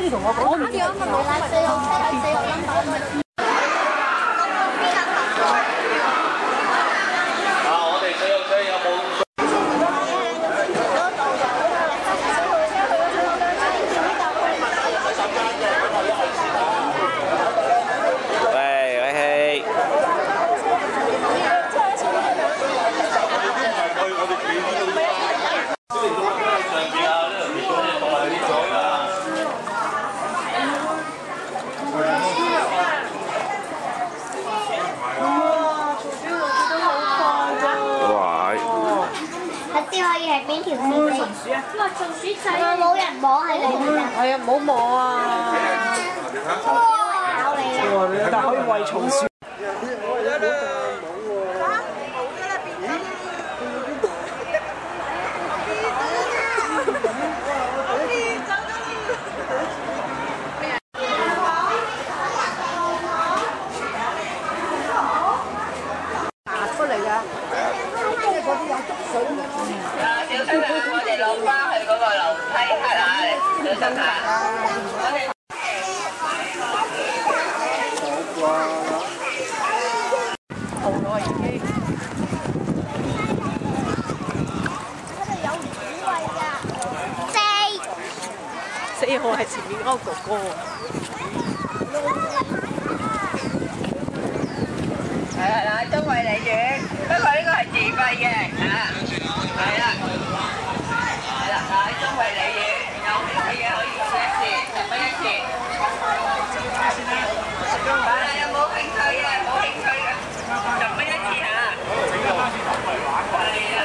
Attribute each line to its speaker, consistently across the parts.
Speaker 1: 同我講。我唔知啊，問你啦，4號車喺4號 number。
Speaker 2: 啊！我哋4號車有冇？喂，喂氣。
Speaker 1: 知可以係邊條線先？松鼠啊！哇，松鼠仔！冇人摸係你㗎。係啊，唔好摸啊！咬你啊！但可以餵松鼠。爬出嚟㗎。
Speaker 3: 小心啊！我哋落翻去嗰個樓梯係啦，小心啊！
Speaker 1: 紅咗已經。嗰度有魚餵㗎。4號係前面嗰個哥哥。
Speaker 3: 係啦，中惠利園，不過呢個係自費嘅嚇，係啦，嗱，中惠利園有免費嘅可以用1次，10蚊1次。係啦，有冇興趣嘅？冇興趣嘅，10蚊1次嚇。係啊。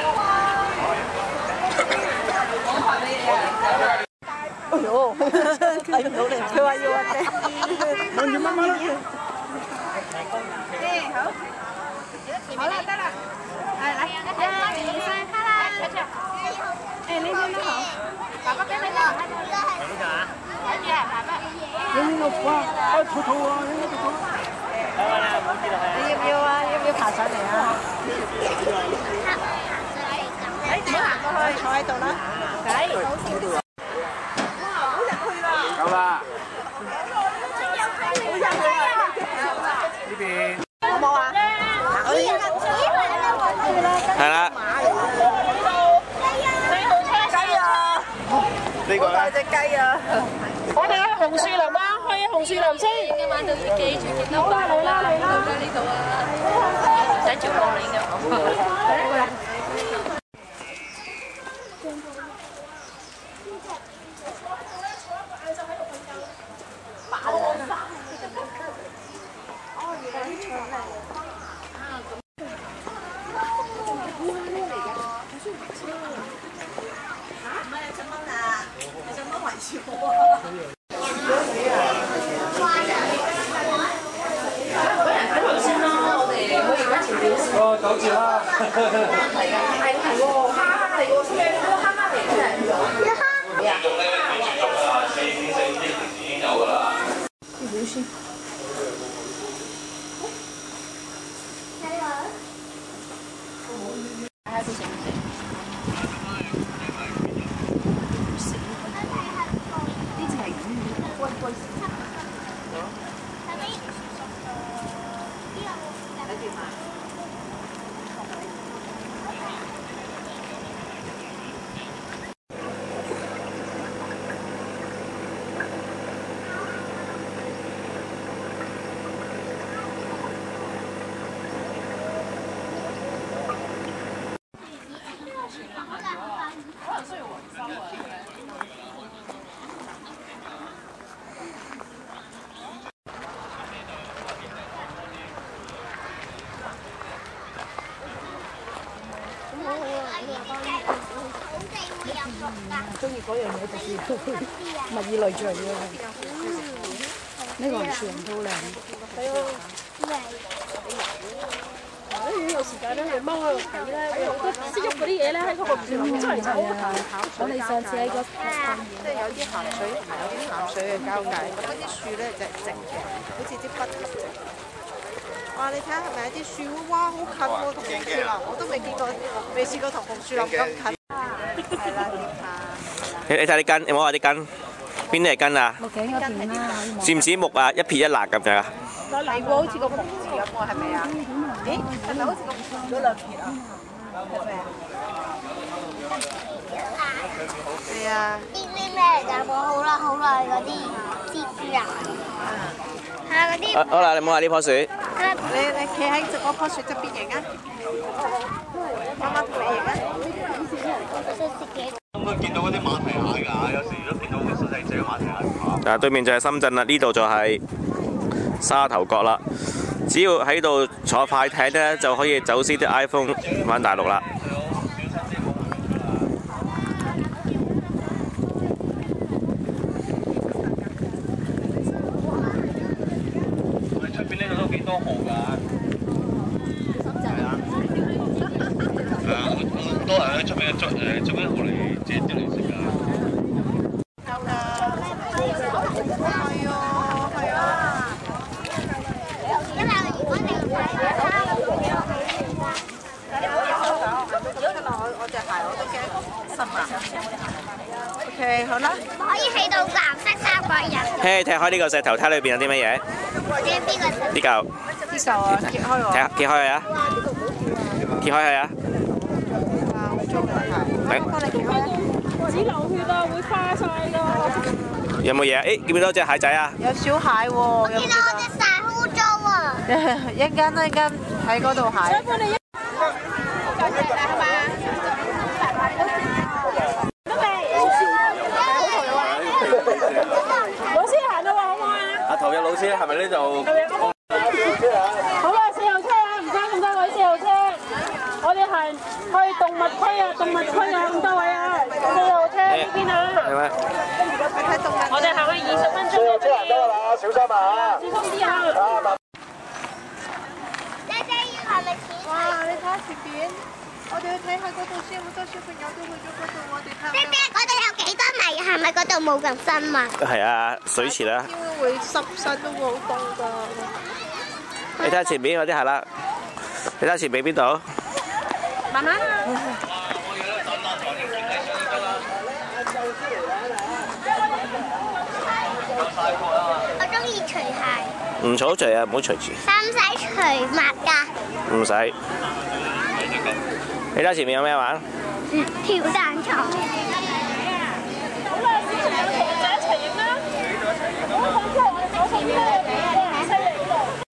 Speaker 3: 我發俾你啊！
Speaker 1: 哎呦，睇唔到你，佢話要啊姐。望住媽媽啦。好了，得了，来，1、2、3，看啦！哎，那边好，爸爸俾你啦。係呢度啊？跟住啊，爸爸。你呢個哇，開肚肚啊！你呢個肚。好啦，唔好跌落去。你要唔要啊？要唔要爬上嚟啊？哎，唔好行過去，坐喺度啦。係。哇，好入去啦！夠啦。呢邊。好冇啊？
Speaker 2: 係啦。呢個咧？
Speaker 3: 隻雞啊！
Speaker 4: 我哋去紅樹林啊，去紅樹林先。今晚就記住見到爸爸啦，呢度啊，唔使照落嚟嘅。
Speaker 2: 哦，9字啦。係喎，蝦嚟喎，咩嗰個蝦嚟嘅？咩啊？4點4已經有㗎啦。
Speaker 1: 中意嗰樣嘢就是物以類聚嘅。呢個樹人都靚。係啊。有時間咧去踎喺度睇咧，好多識喐嗰啲嘢咧喺嗰個樹林出嚟就我哋上次喺個
Speaker 5: 即係有啲鹹水同埋有啲鹹水嘅交界，咁嗰啲樹咧就係直嘅，好似啲筆咁直。哇！你睇下係咪有啲樹？哇，好近喎，同紅樹林我都未見過，未試過同紅樹林咁近。係啦，點下？
Speaker 2: 你睇啲根，有冇話啲根？
Speaker 5: 冇
Speaker 6: 邊啲係根啊？
Speaker 1: 木頸嗰邊啦，
Speaker 6: 似唔似木啊？一撇一捺咁樣啊？
Speaker 5: 係喎，好似個木字咁喎，係咪啊？咦，係咪好似個木字嗰兩撇啊？係咪啊？係啊。
Speaker 7: 呢啲咩嚟㗎？我好耐嗰啲蜘蛛啊！係啊，嗰啲。
Speaker 6: 好啦，你摸下呢棵樹。
Speaker 5: 你企喺嗰棵樹側邊影啊！媽媽同你影啊！
Speaker 8: 咁都見到嗰啲馬蹄蟹㗎，有時都見到啲細細隻馬蹄蟹。
Speaker 6: 嗱，對面就係深圳啦，呢度就係沙頭角啦。只要喺度坐快艇咧，就可以走私啲 iPhone 返大陸啦。
Speaker 8: 出邊呢度都幾多蠔㗎？係啊。好多人喺出邊捉啲蠔嚟即係釣嚟食㗎。
Speaker 5: OK， 好啦。
Speaker 7: 可以起到藍色三個人。
Speaker 6: 嘿，踢開呢個石頭，睇裏邊有啲乜嘢？
Speaker 7: 邊個？
Speaker 6: 呢嚿。
Speaker 5: 呢嚿啊，揭開喎。
Speaker 6: 揭開佢啊！揭開佢啊！
Speaker 4: 只流血啊，會花晒㗎。
Speaker 6: 有冇嘢？誒，見唔見到隻蟹仔啊？
Speaker 5: 有小蟹喎，有冇見到？
Speaker 7: 我隻蟹好污糟啊！
Speaker 5: 一間喺嗰度蟹。
Speaker 4: 老師行到喎，好唔好啊？
Speaker 6: 阿陶嘅老師係咪呢度？
Speaker 4: 好啦，四號車啊，唔該咁多位四號車，我哋行去動物區啊，動物區啊，咁多位啊，四號車呢邊啊。
Speaker 6: 係咪？
Speaker 4: 我哋行去20分鐘嗰邊。
Speaker 8: 小心啊！
Speaker 4: 小心啲啊！
Speaker 7: 姐姐要係咪錢？
Speaker 5: 哇！你睇下前邊，我哋去睇下嗰度先，好多小朋友都去咗嗰度，我哋睇下。
Speaker 7: 姐姐，嗰度有幾多米？係咪嗰度冇咁深啊？
Speaker 6: 係啊，水池啦。
Speaker 5: 天會濕身都會好凍㗎。
Speaker 6: 你睇下前面嗰啲係啦，你睇下前面邊度？
Speaker 4: 慢慢啊！
Speaker 7: 我中意除鞋。
Speaker 6: 唔好除啊，唔好除住。
Speaker 7: 使唔使除襪㗎？
Speaker 6: 唔使。你睇下前面有咩玩？
Speaker 7: 跳彈床。
Speaker 4: 好啦，小朋友同我哋一齊影啦！我送車，犀利呢度。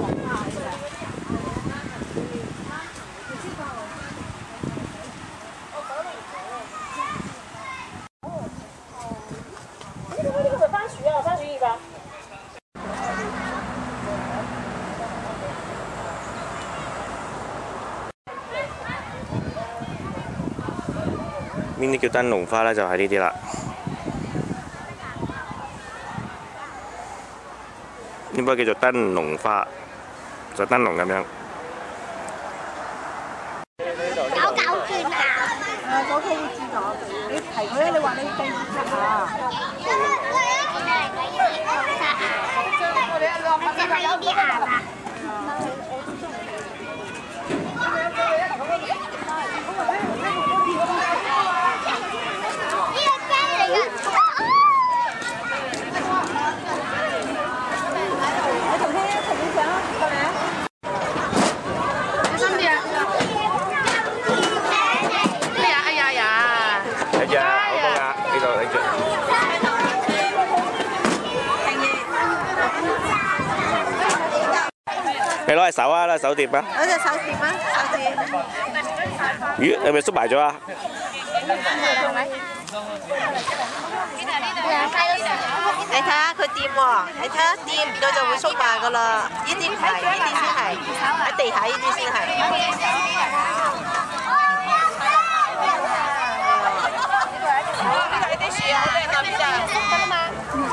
Speaker 4: 呢個係番薯啊，番薯葉啊！
Speaker 6: 邊啲叫燈籠花咧？就係呢啲啦。應該叫做燈籠花，就燈籠咁樣。
Speaker 7: 狗轉啊！
Speaker 5: 嗰個會轉我，你提佢咧，你話你計測下。
Speaker 7: 就係呢啲牙啊！
Speaker 6: 你攞隻手啊，攞手碟啊！
Speaker 5: 攞隻手碟啊，手碟。
Speaker 6: 咦，係咪縮埋咗啊？
Speaker 5: 你睇下佢掂喎，你睇下掂唔到就會縮埋噶啦。呢啲唔係，呢啲先係喺地下呢啲先係。呢個係啲樹啊，呢個邊啊？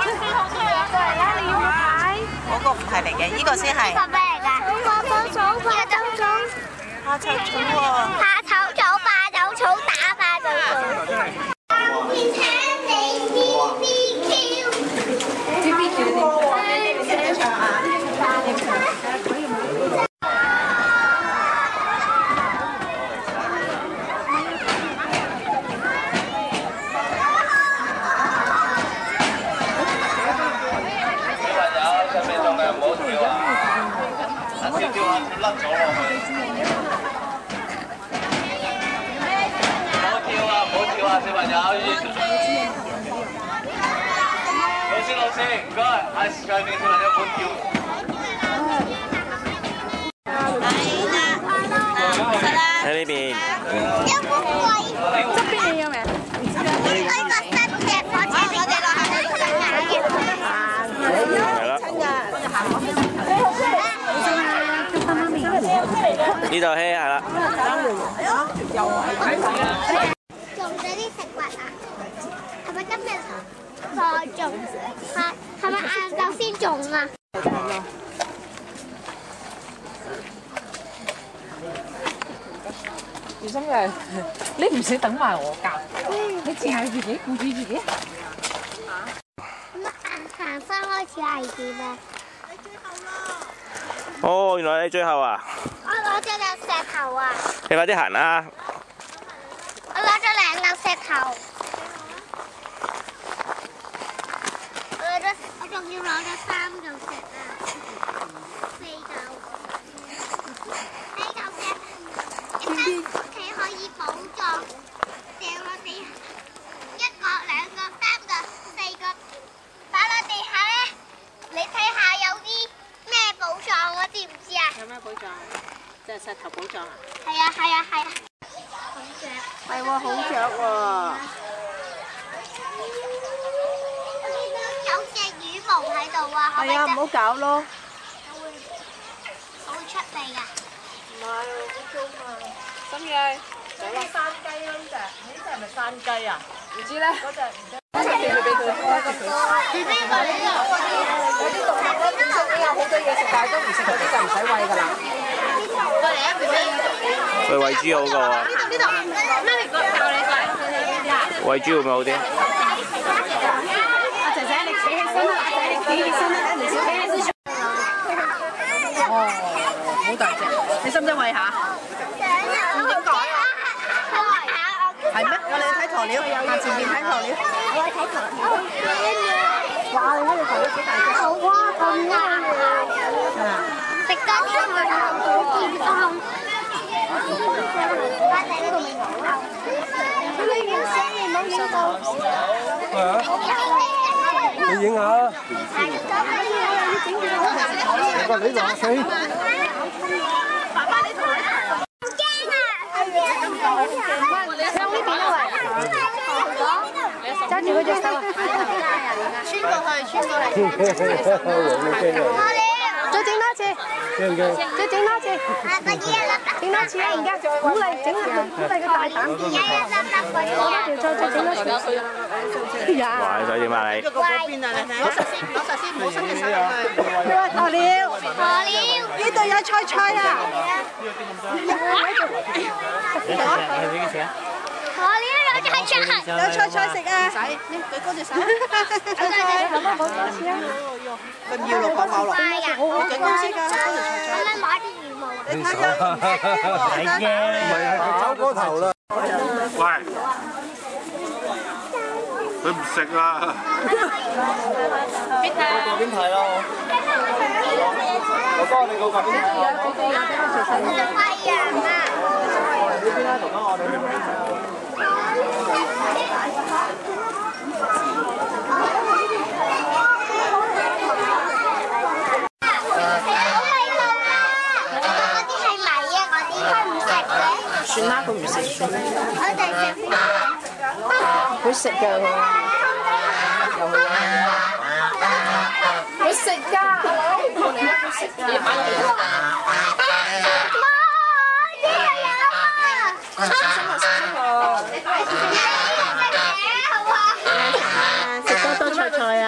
Speaker 5: 嗰個唔係嚟嘅，呢個先係。
Speaker 7: 呢個咩嚟㗎？花草草，花草草。
Speaker 5: 花草草喎。
Speaker 7: 花草草，花草草打花草草。
Speaker 8: 甩咗喎佢。唔好跳啊！唔好跳啊！小朋友。老師，唔該，喺時間面小朋友唔好跳。
Speaker 6: 喺呢邊。
Speaker 1: 側邊你有未？
Speaker 6: 呢度係啦。
Speaker 7: 種咗啲食物啊？係咪今日再種？係咪晏晝先種啊？
Speaker 5: 小心嘅，你唔使等埋我教，你自己顧住自己。
Speaker 7: 咁行翻開始危險啊！
Speaker 6: 哦，原來你最後啊！
Speaker 7: 我攞咗兩石頭啊！
Speaker 6: 你快啲行啦！
Speaker 7: 我攞咗2嚿石頭，我仲要攞咗3嚿石啊，4嚿石，一間屋企可以補助，掉落地1個、2個、3個、4個，擺落地下咧，你睇下有啲咩寶藏啊？知唔知啊？
Speaker 4: 有咩寶藏？即係石頭寶藏啊！
Speaker 7: 係啊！
Speaker 4: 係喎，好雀喎！
Speaker 7: 有隻羽毛喺度啊！
Speaker 4: 係啊，唔好搞咯！
Speaker 7: 我會出嚟㗎。
Speaker 4: 唔係，好糟嘛！心嘅，走啦！山雞咯呢隻，呢隻係咪山雞啊？唔知咧。嗰隻唔知。俾佢。有啲動物咧，本身已經有好多嘢食，但係都唔食嗰啲就唔使餵㗎啦。
Speaker 6: 喂，餵豬好過喎。餵豬會唔會好啲？
Speaker 1: 阿仔仔，你企起身啦！阿仔，你企起身啦！你小企起身。
Speaker 5: 哦，好大隻，你使唔使餵下？
Speaker 7: 點解啊？
Speaker 5: 係咩？我哋去睇鴕鳥，行前面睇鴕鳥。
Speaker 7: 我睇鴕鳥。
Speaker 5: 哇！你睇隻鴕鳥幾大隻？
Speaker 7: 哇，咁硬啊！食多啲咪好健康。
Speaker 9: 你影下。你個女落水。
Speaker 7: 爸爸你同我唔驚啊！
Speaker 1: 向呢邊啊喂！揸住嗰隻手啊！穿過去。再整多次。再整多次。整多次啊！而家鼓勵佢大膽啲。再整多次。
Speaker 6: 哇！你想點啊你？
Speaker 5: 嗰邊啊，你睇。攞實先，唔好伸隻手入去。
Speaker 7: 鴕鳥。
Speaker 5: 呢度有菜啊！
Speaker 7: 鴕鳥有菜食啊！
Speaker 5: 仔，你舉高隻手。佢唔要落講咬落。
Speaker 7: 快啊！
Speaker 5: 舉高先㗎。
Speaker 7: 我想買啲羽毛啊！
Speaker 5: 你睇下。
Speaker 9: 係嘅。唔係啊，佢走嗰頭啦。
Speaker 8: 喂，佢唔食啦。
Speaker 9: 邊睇咯？哥哥，你嗰個邊睇？
Speaker 7: 太陽啊！
Speaker 9: 呢邊啦，同我哋呢邊。
Speaker 5: 算啦，佢唔食算啦。
Speaker 7: 我哋
Speaker 5: 佢食㗎佢。佢食㗎，佢食㗎。
Speaker 1: 食多多菜啊！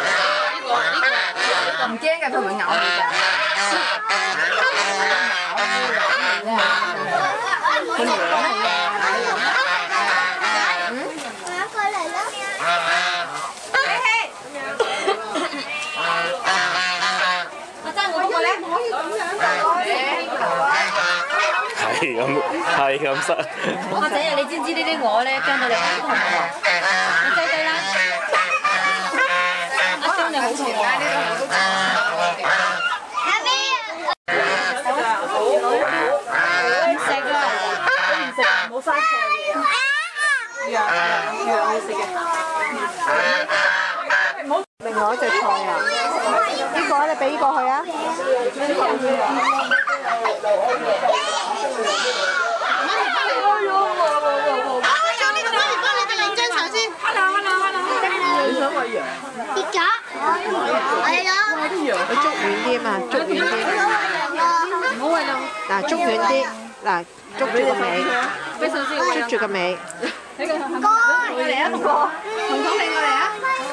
Speaker 5: 唔驚㗎，佢唔會咬你㗎。
Speaker 6: 係咁塞。
Speaker 1: 阿仔啊，你知唔知呢啲鵝咧姜到你好痛啊？你擠低啦，一姜你好痛啊！
Speaker 5: 生菜嘢啊！羊好食嘅。另外一隻菜啊，呢個你俾呢個佢啊。你想餵羊？
Speaker 7: 跌咗，係啊！
Speaker 5: 啲羊佢捉遠啲啊嘛，捉遠啲。唔好餵啦。嗱，捉遠啲，嗱，捉住個尾，捉住個尾。過嚟啊，同哥，彤彤你過嚟啊！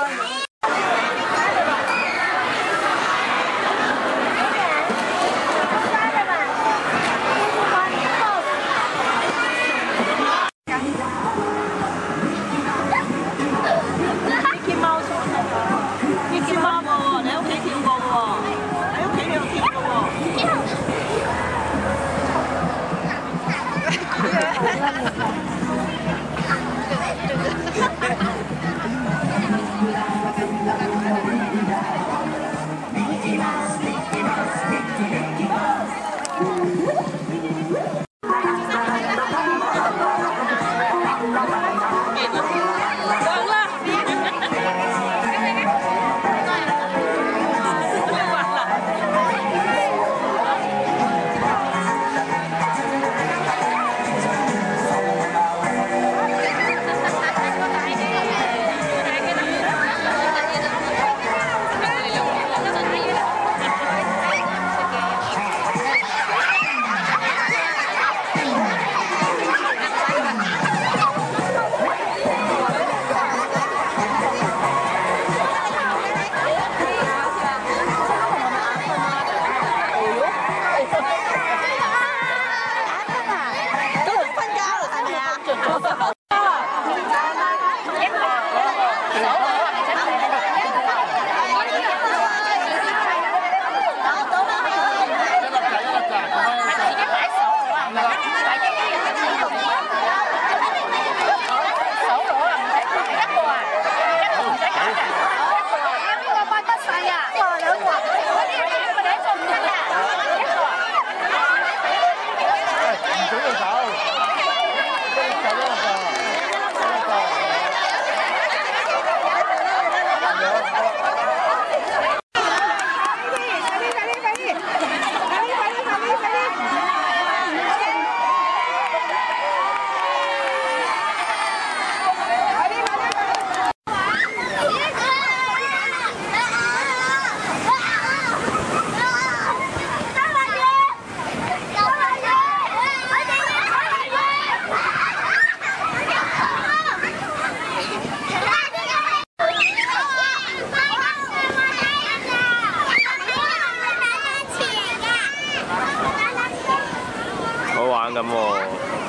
Speaker 6: 咁喎。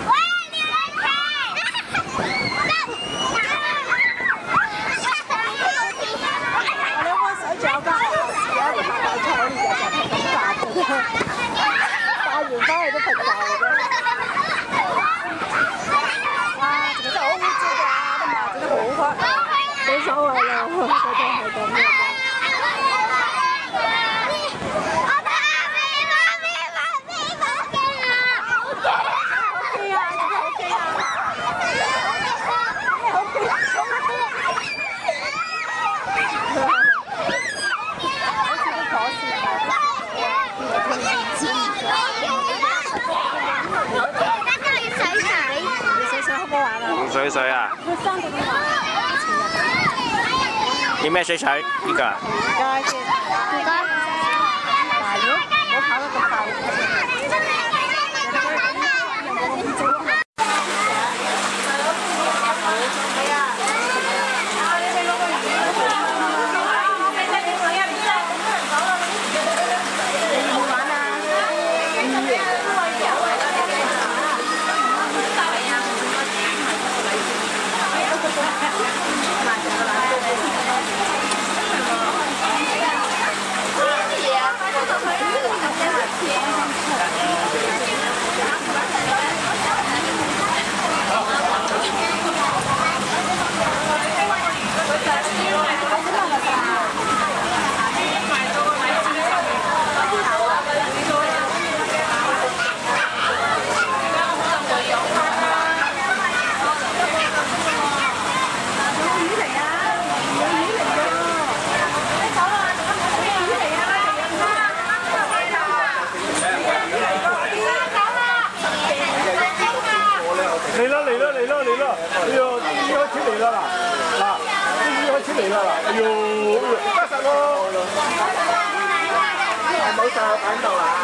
Speaker 6: 水水啊！要咩水水？呢個啊？
Speaker 5: 唔該先，唔該。大佬，唔好跑得咁快。
Speaker 9: 啦嗱，啲魚開始嚟啦嗱，哎呦，加實咯，冇晒喺度啦。